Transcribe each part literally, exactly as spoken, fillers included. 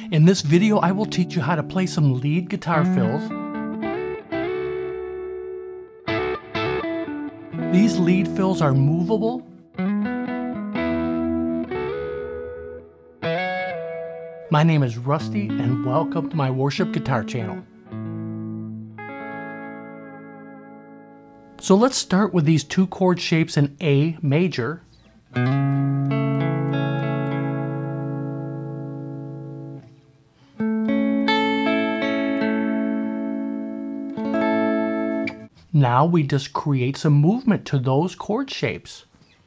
In this video, I will teach you how to play some lead guitar fills. These lead fills are movable. My name is Rusty, and welcome to my Worship Guitar channel. So let's start with these two chord shapes in A major. Now we just create some movement to those chord shapes.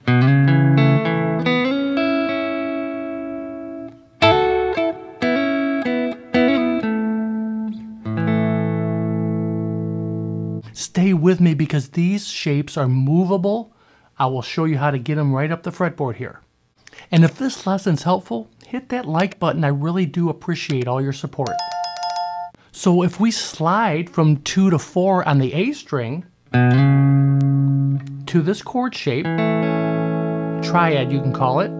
Stay with me because these shapes are movable. I will show you how to get them right up the fretboard here. And if this lesson's helpful, hit that like button. I really do appreciate all your support. So if we slide from two to four on the A string to this chord shape, triad you can call it,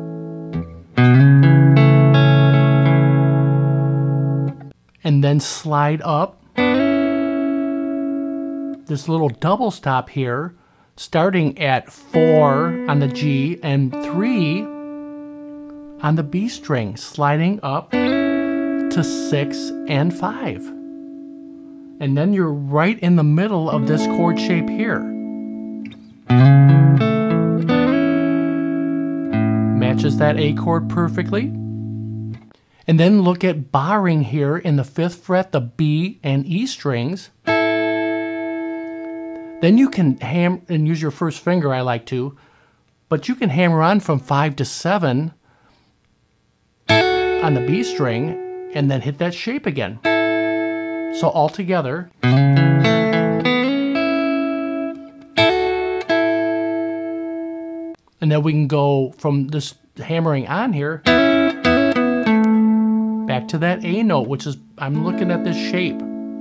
and then slide up this little double stop here, starting at four on the G and three on the B string, sliding up to six and five. And then you're right in the middle of this chord shape here. Matches that A chord perfectly. And then look at barring here in the fifth fret, the B and E strings. Then you can hammer and use your first finger, I like to, but you can hammer on from five to seven on the B string and then hit that shape again. So all together. And then we can go from this hammering on here back to that A note, which is, I'm looking at this shape.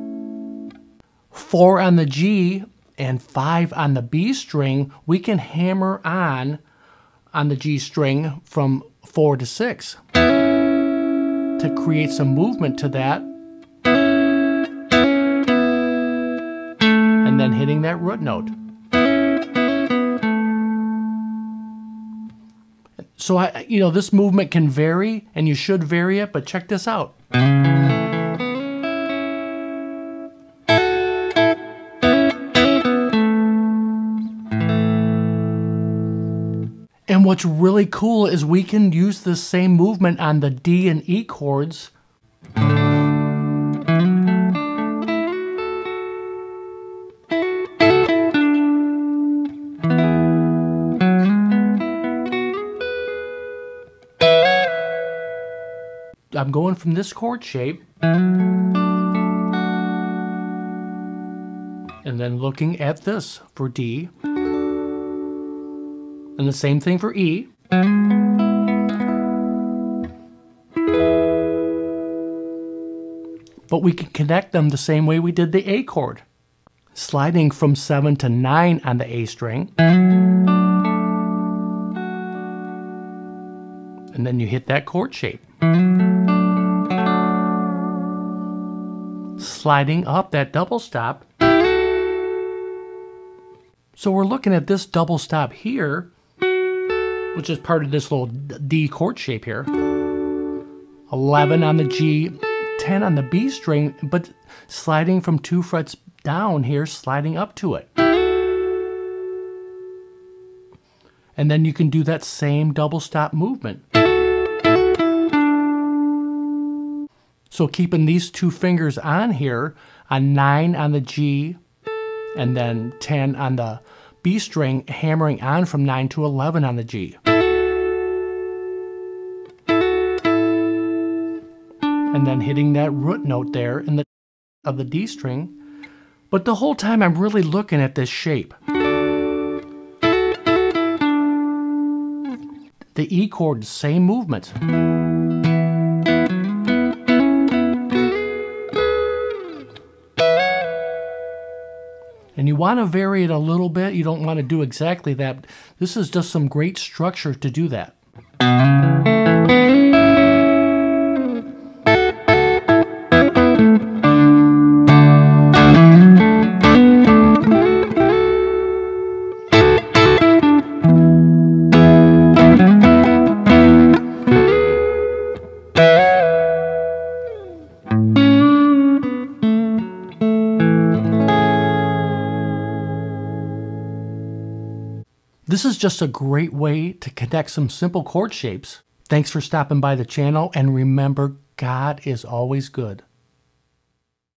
Four on the G and five on the B string, we can hammer on on the G string from four to six to create some movement to that. And then hitting that root note. So I, you know, this movement can vary, and you should vary it, but check this out. And what's really cool is we can use the same movement on the D and E chords. I'm going from this chord shape and then looking at this for D, and the same thing for E. But we can connect them the same way we did the A chord, sliding from seven to nine on the A string. And then you hit that chord shape. Sliding up that double stop. So we're looking at this double stop here, which is part of this little D chord shape here. eleven on the G, ten on the B string, but sliding from two frets down here, sliding up to it. And then you can do that same double stop movement. So keeping these two fingers on here, on nine on the G, and then ten on the B string, hammering on from nine to eleven on the G. And then hitting that root note there in the of the D string. But the whole time I'm really looking at this shape. The E chord, same movement. And you want to vary it a little bit. You don't want to do exactly that. This is just some great structure to do that. This is just a great way to connect some simple chord shapes. Thanks for stopping by the channel, and remember, God is always good.